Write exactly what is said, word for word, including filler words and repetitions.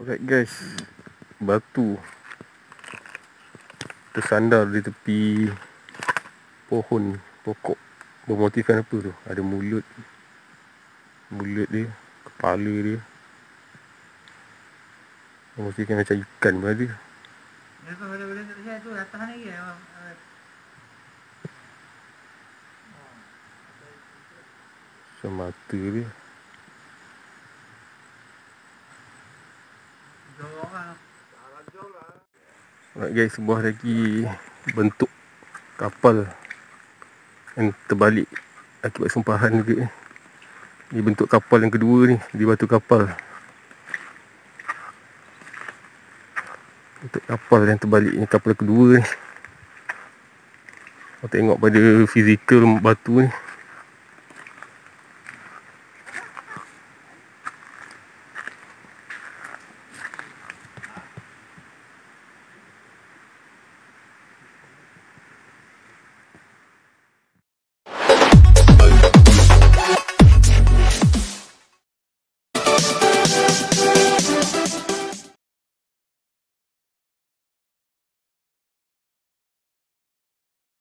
Alright guys, batu tersandar di tepi pohon pokok bermotifkan apa tu? Ada mulut, mulut dia, kepala dia, bermotifkan macam ikan pun ada. Macam mata dia. Alright guys, sebuah lagi bentuk kapal yang terbalik akibat sumpahan juga ni. Ni bentuk kapal yang kedua ni di batu kapal. Bentuk kapal yang terbalik ni, kapal kedua ni. Kau tengok pada fizikal batu ni.